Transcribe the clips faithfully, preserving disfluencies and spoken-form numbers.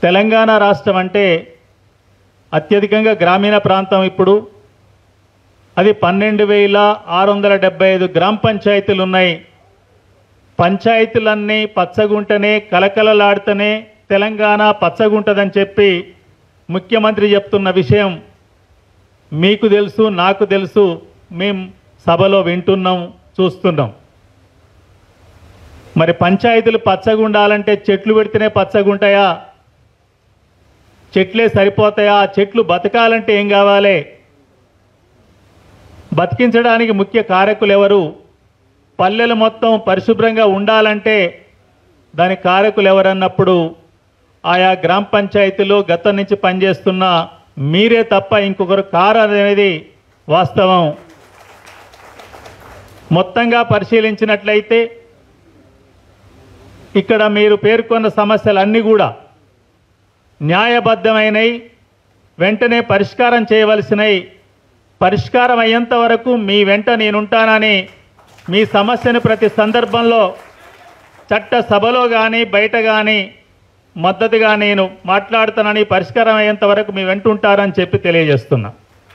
తెలంగాణ రాష్ట్రం అంటే అత్యధికంగా గ్రామీణ ప్రాంతం. ఇప్పుడు అది పన్నెండు వేల ఆరు వందల డెబ్బై ఐదు గ్రామ పంచాయతీలు ఉన్నాయి. పంచాయతీలన్నీ పచ్చగుంటనే కలకలలాడుతూనే తెలంగాణ పచ్చగుంటదని చెప్పి ముఖ్యమంత్రి చెప్తున్న విషయం మీకు తెలుసు, నాకు తెలుసు. మేము సభలో వింటున్నాం, చూస్తున్నాం. మరి పంచాయతీలు పచ్చగుండాలంటే చెట్లు పెడితేనే పచ్చగుంటాయా? చెట్లే సరిపోతాయా? ఆ చెట్లు బతకాలంటే ఏం కావాలి? బతికించడానికి ముఖ్య కారకులు ఎవరు? పల్లెలు మొత్తం పరిశుభ్రంగా ఉండాలంటే దాని కారకులు ఎవరన్నప్పుడు ఆయా గ్రామ పంచాయతీలో గతం నుంచి పనిచేస్తున్న మీరే తప్ప ఇంకొకరు కారు అనేది వాస్తవం. మొత్తంగా పరిశీలించినట్లయితే ఇక్కడ మీరు పేర్కొన్న సమస్యలన్నీ కూడా న్యాయబద్ధమైనవి, వెంటనే పరిష్కారం చేయవలసినవి. పరిష్కారం అయ్యేంత వరకు మీ వెంట నేనుంటానని మీ సమస్యను ప్రతి సందర్భంలో చట్ట సభలో కానీ బయట కానీ మద్దతుగా నేను మాట్లాడుతానని, పరిష్కారం అయ్యేంత వరకు మీ వెంట ఉంటారని చెప్పి తెలియజేస్తున్నా.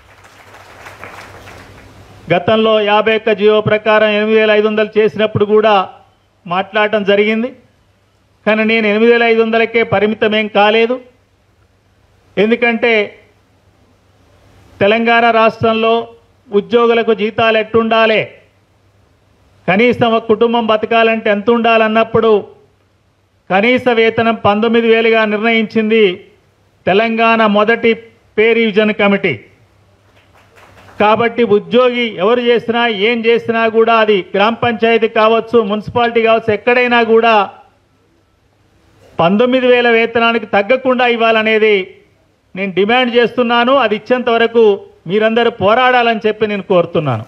గతంలో యాభై ఒక్క జీవో ప్రకారం ఎనిమిది వేల ఐదు వందలు చేసినప్పుడు కూడా మాట్లాడటం జరిగింది. కానీ నేను ఎనిమిది వేల ఐదు వందలకే పరిమితమేం కాలేదు. ఎందుకంటే తెలంగాణ రాష్ట్రంలో ఉద్యోగులకు జీతాలు ఎట్టుండాలి, కనీసం ఒక కుటుంబం బతకాలంటే ఎంత ఉండాలన్నప్పుడు కనీస వేతనం పంతొమ్మిది వేలుగా నిర్ణయించింది తెలంగాణ మొదటి పే రివిజన్ కమిటీ. కాబట్టి ఉద్యోగి ఎవరు చేసినా ఏం చేసినా కూడా అది గ్రామ పంచాయతీ కావచ్చు, మున్సిపాలిటీ కావచ్చు, ఎక్కడైనా కూడా పంతొమ్మిది వేల వేతనానికి తగ్గకుండా ఇవ్వాలనేది నేను డిమాండ్ చేస్తున్నాను. అది ఇచ్చేంత వరకు మీరందరూ పోరాడాలని చెప్పి నేను కోరుతున్నాను.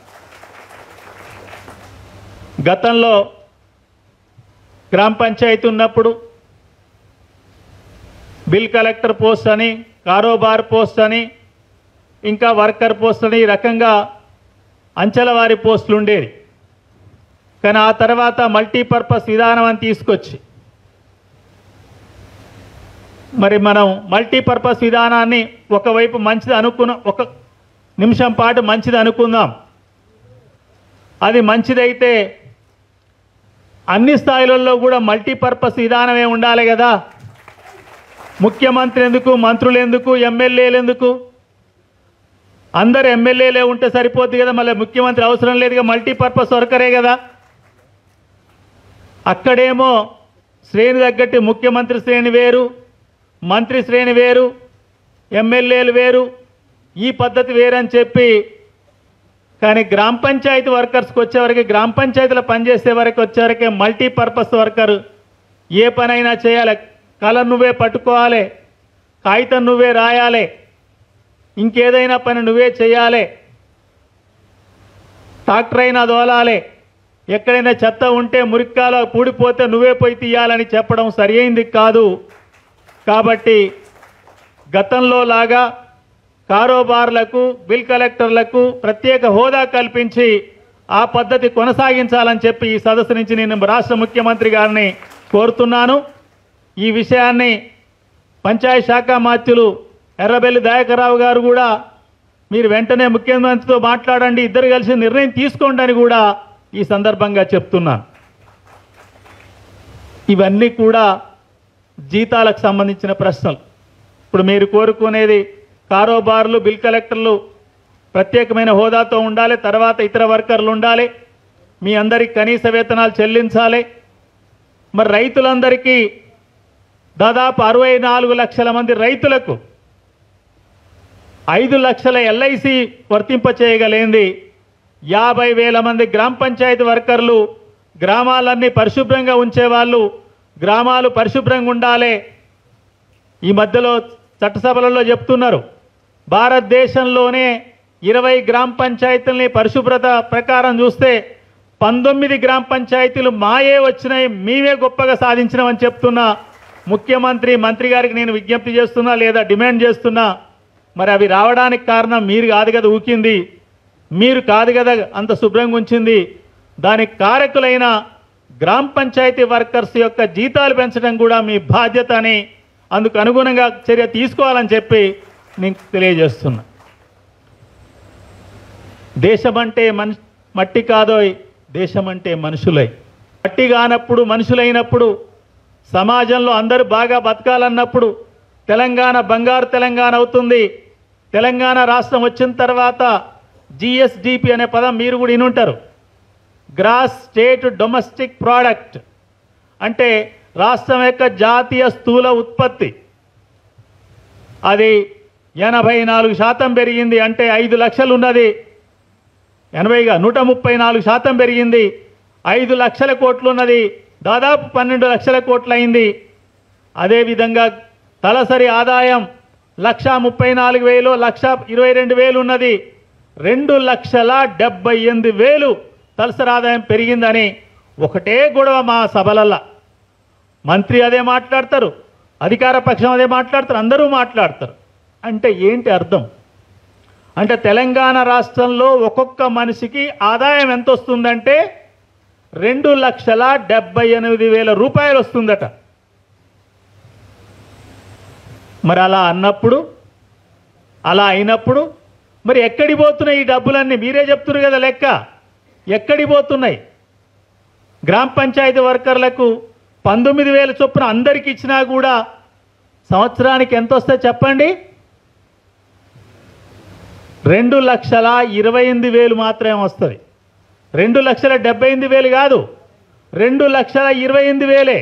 గతంలో గ్రామ పంచాయతీ ఉన్నప్పుడు బిల్ కలెక్టర్ పోస్ట్ అని, కారోబార్ పోస్ట్ అని, ఇంకా వర్కర్ పోస్ట్ అని ఈ రకంగా అంచెల వారి పోస్టులు ఉండేది. కానీ ఆ తర్వాత మల్టీపర్పస్ విధానం అని తీసుకొచ్చి మరి మనం మల్టీపర్పస్ విధానాన్ని ఒకవైపు మంచిది అనుకున్న ఒక నిమిషం పాటు మంచిది అనుకుందాం. అది మంచిదైతే అన్ని స్థాయిలలో కూడా మల్టీపర్పస్ విధానమే ఉండాలి కదా. ముఖ్యమంత్రి ఎందుకు, మంత్రులు ఎందుకు, ఎమ్మెల్యేలు ఎందుకు? అందరు ఎమ్మెల్యేలే ఉంటే సరిపోద్ది కదా, మళ్ళీ ముఖ్యమంత్రి అవసరం లేదుగా, మల్టీపర్పస్ వర్కరే కదా. అక్కడేమో శ్రేణి తగ్గట్టు ముఖ్యమంత్రి శ్రేణి వేరు, మంత్రి శ్రేణి వేరు, ఎమ్మెల్యేలు వేరు, ఈ పద్ధతి వేరని చెప్పి. కానీ గ్రామ పంచాయతీ వర్కర్స్కి వచ్చేవరకు, గ్రామ పంచాయతీలో పనిచేసే వరకు వచ్చేవరకే మల్టీపర్పస్ వర్కర్. ఏ పనైనా చేయాలి, కలర్ నువ్వే పట్టుకోవాలి, కాగితం నువ్వే రాయాలి, ఇంకేదైనా పని నువ్వే చేయాలి, ట్రాక్టర్ అయినా దోలాలి, ఎక్కడైనా చెత్త ఉంటే మురిక్కాలో పూడిపోతే నువ్వే పోయి తీయాలని చెప్పడం సరైంది కాదు. కాబట్టి గతంలో లాగా కారోబార్లకు, బిల్ కలెక్టర్లకు ప్రత్యేక హోదా కల్పించి ఆ పద్ధతి కొనసాగించాలని చెప్పి ఈ సదస్సు నుంచి నేను రాష్ట్ర ముఖ్యమంత్రి గారిని కోరుతున్నాను. ఈ విషయాన్ని పంచాయతీ శాఖ మంత్రులు ఎర్రబెల్లి దయాకర్రావు గారు కూడా మీరు వెంటనే ముఖ్యమంత్రితో మాట్లాడండి, ఇద్దరు కలిసి నిర్ణయం తీసుకోండి అని కూడా ఈ సందర్భంగా చెప్తున్నాను. ఇవన్నీ కూడా జీతాలకు సంబంధించిన ప్రశ్నలు. ఇప్పుడు మీరు కోరుకునేది కారోబార్లు, బిల్ కలెక్టర్లు ప్రత్యేకమైన హోదాతో ఉండాలి, తర్వాత ఇతర వర్కర్లు ఉండాలి, మీ అందరికి కనీస వేతనాలు చెల్లించాలి. మరి రైతులందరికీ దాదాపు అరవై నాలుగు లక్షల మంది రైతులకు ఐదు లక్షల ఎల్ఐసి వర్తింప చేయగలిగింది. యాభై వేల మంది గ్రామ పంచాయతీ వర్కర్లు, గ్రామాలన్నీ పరిశుభ్రంగా ఉంచేవాళ్ళు, గ్రామాలు పరిశుభ్రంగా ఉండాలి. ఈ మధ్యలో చట్టసభలలో చెప్తున్నారు, భారతదేశంలోనే ఇరవై గ్రామ పంచాయతీలని పరిశుభ్రత ప్రకారం చూస్తే పంతొమ్మిది గ్రామ పంచాయతీలు మాయే వచ్చినాయి, మేమే గొప్పగా సాధించినామని చెప్తున్నా. ముఖ్యమంత్రి, మంత్రి గారికి నేను విజ్ఞప్తి చేస్తున్నా లేదా డిమాండ్ చేస్తున్నా, మరి అవి రావడానికి కారణం మీరు కాదు కదా ఊకింది, మీరు కాదు కదా అంత శుభ్రంగా ఉంచింది. దానికి కారకులైన గ్రామ పంచాయతీ వర్కర్స్ యొక్క జీతాలు పెంచడం కూడా మీ బాధ్యత అని అందుకు అనుగుణంగా చర్య తీసుకోవాలని చెప్పి నేను తెలియజేస్తున్నా. దేశమంటే మన్ మట్టి కాదోయ్, దేశమంటే మనుషులై. మట్టి కానప్పుడు మనుషులైనప్పుడు సమాజంలో అందరూ బాగా బతకాలన్నప్పుడు తెలంగాణ బంగారు తెలంగాణ అవుతుంది. తెలంగాణ రాష్ట్రం వచ్చిన తర్వాత జిఎస్డిపి అనే పదం మీరు కూడా వినుంటారు. గ్రాస్ స్టేట్ డొమెస్టిక్ ప్రోడక్ట్ అంటే రాష్ట్రం యొక్క జాతీయ స్థూల ఉత్పత్తి అది ఎనభై నాలుగు శాతం పెరిగింది. అంటే ఐదు లక్షలు ఉన్నది ఎనభైగా నూట ముప్పై నాలుగు శాతం పెరిగింది. ఐదు లక్షల కోట్లు ఉన్నది దాదాపు పన్నెండు లక్షల కోట్లు అయింది. అదేవిధంగా తలసరి ఆదాయం లక్ష ముప్పై నాలుగు వేలు లక్ష ఇరవై రెండు వేలు ఉన్నది. రెండు లక్షల డెబ్బై ఎనిమిది వేలు తలసరి ఆదాయం పెరిగిందని ఒకటే గొడవ మా సభలల్లో. మంత్రి అదే మాట్లాడతారు, అధికార పక్షం అదే మాట్లాడతారు, అందరూ మాట్లాడతారు. అంటే ఏంటి అర్థం? అంటే తెలంగాణ రాష్ట్రంలో ఒక్కొక్క మనిషికి ఆదాయం ఎంత వస్తుందంటే రెండు లక్షల డెబ్బై ఎనిమిది వేల రూపాయలు వస్తుందట. మరి అలా అన్నప్పుడు అలా అయినప్పుడు మరి ఎక్కడి పోతున్నాయి ఈ డబ్బులన్నీ? మీరే చెప్తున్నారు కదా లెక్క. ఎక్కడి పోతున్నాయి? గ్రామ పంచాయతీ వర్కర్లకు పంతొమ్మిది వేల చొప్పున అందరికి ఇచ్చినా కూడా సంవత్సరానికి ఎంత వస్తాయి చెప్పండి? రెండు లక్షల ఇరవై ఎనిమిది వేలు మాత్రమే వస్తుంది. రెండు లక్షల డెబ్బై ఎనిమిది వేలు కాదు, రెండు లక్షల ఇరవై ఎనిమిది వేలే.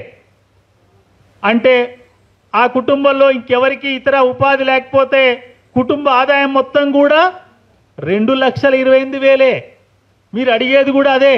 అంటే ఆ కుటుంబంలో ఇంకెవరికి ఇతర ఉపాధి లేకపోతే కుటుంబ ఆదాయం మొత్తం కూడా రెండు లక్షల ఇరవై ఎనిమిది వేలే. మీరు అడిగేది కూడా అదే.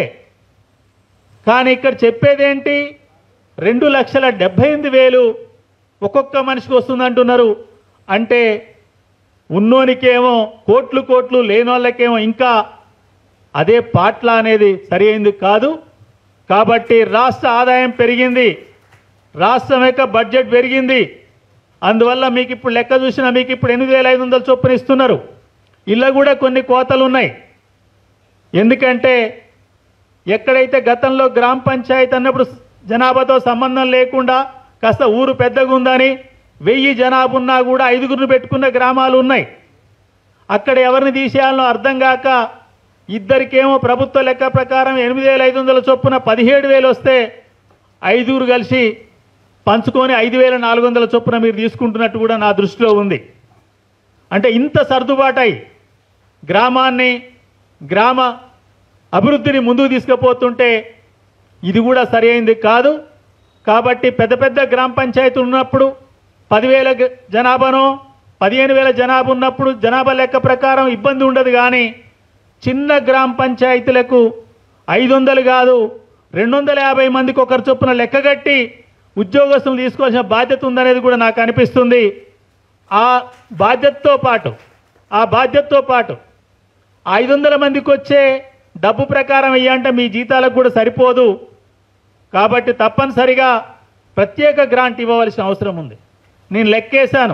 కానీ ఇక్కడ చెప్పేదేంటి? రెండు లక్షల డెబ్బై ఎనిమిది వేలు ఒక్కొక్క మనిషికి వస్తుంది అంటున్నారు. అంటే ఉన్నోనికేమో కోట్లు కోట్లు, లేనోళ్ళకేమో ఇంకా అదే పాట్ల అనేది సరి అయింది కాదు. కాబట్టి రాష్ట్ర ఆదాయం పెరిగింది, రాష్ట్రం యొక్క బడ్జెట్ పెరిగింది. అందువల్ల మీకు ఇప్పుడు లెక్క చూసినా మీకు ఇప్పుడు ఎనిమిది వేల ఐదు వందల చొప్పున ఇస్తున్నారు. ఇలా కూడా కొన్ని కోతలు ఉన్నాయి. ఎందుకంటే ఎక్కడైతే గతంలో గ్రామ పంచాయతీ అన్నప్పుడు జనాభాతో సంబంధం లేకుండా కాస్త ఊరు పెద్దగా ఉందని వెయ్యి జనాభా ఉన్నా కూడా ఐదుగురిని పెట్టుకున్న గ్రామాలు ఉన్నాయి. అక్కడ ఎవరిని తీసేయాలనో అర్థం కాక ఇద్దరికేమో ప్రభుత్వ లెక్క ప్రకారం ఎనిమిది వేల ఐదు వందల చొప్పున పదిహేడు వేలు వస్తే ఐదుగురు కలిసి పంచుకొని ఐదు వేల నాలుగు వందల చొప్పున మీరు తీసుకుంటున్నట్టు కూడా నా దృష్టిలో ఉంది. అంటే ఇంత సర్దుబాటై గ్రామాన్ని గ్రామ అభివృద్ధిని ముందుకు తీసుకుపోతుంటే ఇది కూడా సరి అయింది కాదు. కాబట్టి పెద్ద పెద్ద గ్రామ పంచాయతీలు ఉన్నప్పుడు పదివేల జనాభానో పదిహేను వేల జనాభా ఉన్నప్పుడు జనాభా లెక్క ప్రకారం ఇబ్బంది ఉండదు. కానీ చిన్న గ్రామ పంచాయతీలకు ఐదు వందలు కాదు రెండు వందల యాభై మందికి ఒకరు చొప్పున లెక్కగట్టి ఉద్యోగస్తులు తీసుకోవాల్సిన బాధ్యత ఉందనేది కూడా నాకు అనిపిస్తుంది. ఆ బాధ్యతతో పాటు ఆ బాధ్యతతో పాటు ఐదు వందల మందికి వచ్చే డబ్బు ప్రకారం ఇయ్యంటే మీ జీతాలకు కూడా సరిపోదు. కాబట్టి తప్పనిసరిగా ప్రత్యేక గ్రాంట్ ఇవ్వవలసిన అవసరం ఉంది. నేను లెక్కేశాను.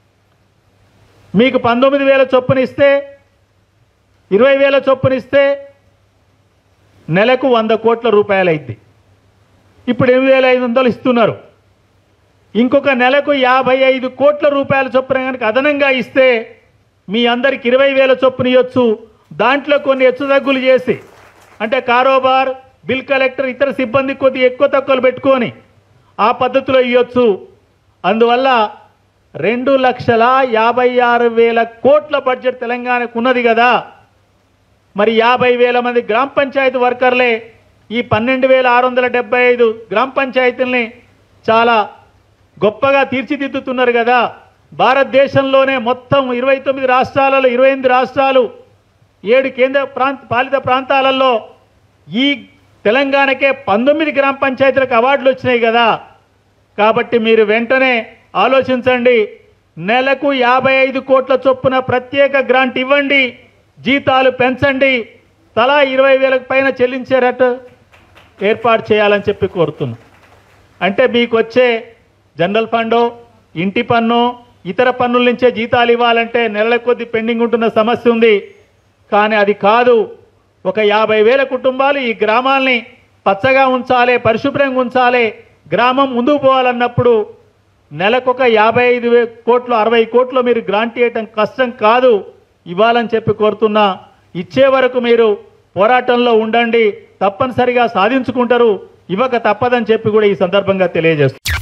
మీకు పంతొమ్మిది వేల చొప్పున ఇస్తే ఇరవై వేల చొప్పున ఇస్తే నెలకు వంద కోట్ల రూపాయలు అయింది. ఇప్పుడు ఎనిమిది వేల ఐదు వందలు ఇస్తున్నారు. ఇంకొక నెలకు యాభై ఐదు కోట్ల రూపాయల చొప్పున కనుక అదనంగా ఇస్తే మీ అందరికి ఇరవై వేల చొప్పున ఇవ్వచ్చు. దాంట్లో కొన్ని హెచ్చుతగ్గులు చేసి అంటే కారోబార్, బిల్ కలెక్టర్, ఇతర సిబ్బంది కొద్దిగా ఎక్కువ తక్కువలు పెట్టుకొని ఆ పద్ధతిలో ఇవ్వచ్చు. అందువల్ల రెండు లక్షల యాభై ఆరు వేల కోట్ల బడ్జెట్ తెలంగాణకు ఉన్నది కదా. మరి యాభై వేల మంది గ్రామ పంచాయతీ వర్కర్లే ఈ పన్నెండు వేల ఆరు వందల డెబ్బై ఐదు గ్రామ పంచాయతీల్ని చాలా గొప్పగా తీర్చిదిద్దుతున్నారు కదా. భారతదేశంలోనే మొత్తం ఇరవై తొమ్మిది రాష్ట్రాలలో ఇరవై ఎనిమిది రాష్ట్రాలు ఏడు కేంద్ర ప్రాంత పాలిత ప్రాంతాలలో ఈ తెలంగాణకే పంతొమ్మిది గ్రామ పంచాయతీలకు అవార్డులు వచ్చినాయి కదా. కాబట్టి మీరు వెంటనే ఆలోచించండి. నెలకు యాభై ఐదు కోట్ల చొప్పున ప్రత్యేక గ్రాంట్ ఇవ్వండి, జీతాలు పెంచండి, తలా ఇరవై వేలకు పైన చెల్లించేటట్టు ఏర్పాటు చేయాలని చెప్పి కోరుతున్నాం. అంటే మీకు వచ్చే జనరల్ ఫండో, ఇంటి పన్ను, ఇతర పన్నుల నుంచే జీతాలు ఇవ్వాలంటే నెలల కొద్ది పెండింగ్ ఉంటున్న సమస్య ఉంది. కానీ అది కాదు. ఒక యాభై వేల కుటుంబాలు ఈ గ్రామాల్ని పచ్చగా ఉంచాలి, పరిశుభ్రంగా ఉంచాలి, గ్రామం ముందుకు పోవాలన్నప్పుడు నెలకొక యాభై ఐదు వే కోట్లు అరవై కోట్లు మీరు గ్రాంట్ ఇవ్వటం కష్టం కాదు, ఇవ్వాలని చెప్పి కోరుతున్నా. ఇచ్చే వరకు మీరు పోరాటంలో ఉండండి, తప్పనిసరిగా సాధించుకుంటారు, ఇవ్వక తప్పదని చెప్పి కూడా ఈ సందర్భంగా తెలియజేస్తున్నారు.